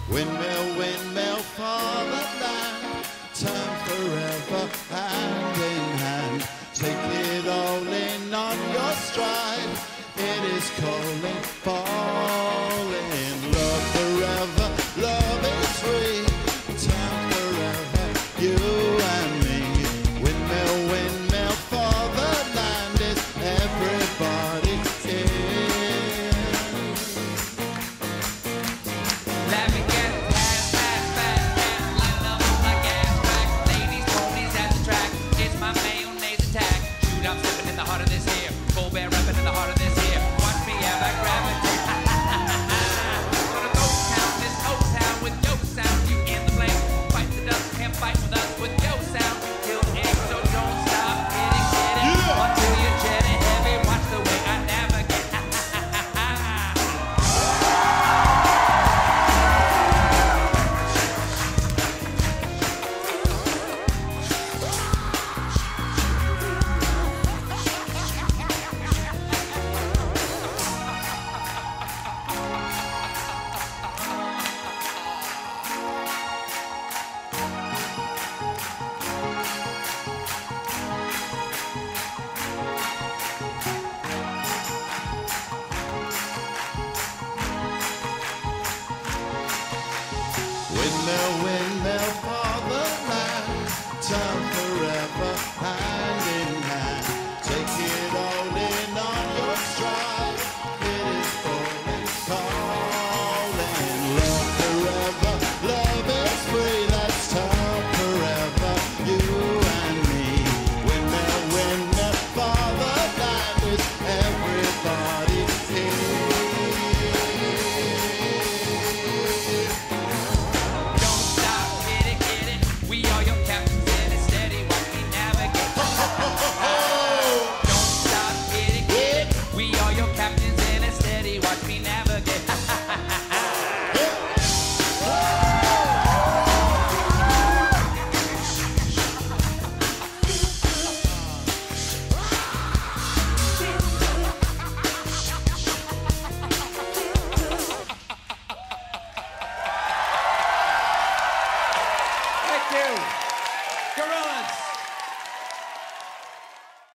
Windmill, windmill, fatherland, turn forever hand in hand. Take it all in on your stride. It is calling, falling. Love forever, love is free. Turn forever, you and me. Windmill, windmill, fatherland is everybody in. Let me get fast, fast, fast, fast. Line up like gas track. Ladies, ponies at the track. It's my mayonnaise attack. Shoot, I'm stepping in the heart of this here. Colbert rapping in the heart of this here. Watch me have I gravity. Gonna go town, this old town with your sound. You in the flame. Fight the dust, can't fight with us with your sound. Kill the egg, so don't stop. Get it, until you're jetting heavy. Watch the way I navigate. Windmill, windmill,